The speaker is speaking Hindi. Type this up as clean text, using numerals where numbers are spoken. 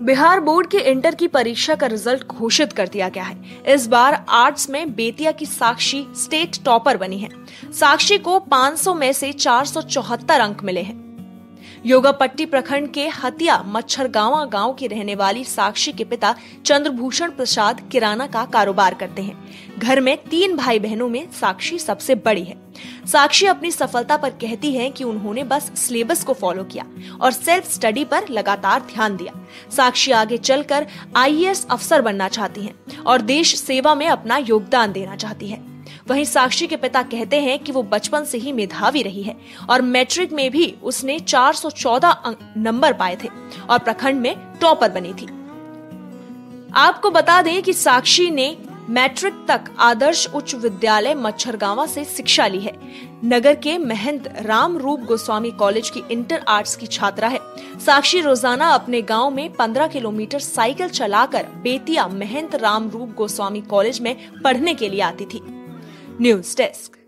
बिहार बोर्ड के इंटर की परीक्षा का रिजल्ट घोषित कर दिया गया है। इस बार आर्ट्स में बेतिया की साक्षी स्टेट टॉपर बनी है। साक्षी को 500 में से 474 अंक मिले हैं। योगापट्टी प्रखंड के हतिया मच्छरगांवा गांव की रहने वाली साक्षी के पिता चंद्रभूषण प्रसाद किराना का कारोबार करते हैं। घर में 3 भाई बहनों में साक्षी सबसे बड़ी है। साक्षी अपनी सफलता पर कहती है कि उन्होंने बस सिलेबस को फॉलो किया और सेल्फ स्टडी पर लगातार ध्यान दिया। साक्षी आगे चलकर आईएएस अफसर बनना चाहती हैं और देश सेवा में अपना योगदान देना चाहती है। वहीं साक्षी के पिता कहते हैं कि वो बचपन से ही मेधावी रही है और मैट्रिक में भी उसने 414 नंबर पाए थे और प्रखंड में टॉपर बनी थी। आपको बता दें कि साक्षी ने मैट्रिक तक आदर्श उच्च विद्यालय मच्छरगांवा से शिक्षा ली है। नगर के महंत राम रूप गोस्वामी कॉलेज की इंटर आर्ट्स की छात्रा है। साक्षी रोजाना अपने गांव में 15 किलोमीटर साइकिल चलाकर बेतिया महंत राम रूप गोस्वामी कॉलेज में पढ़ने के लिए आती थी। News desk.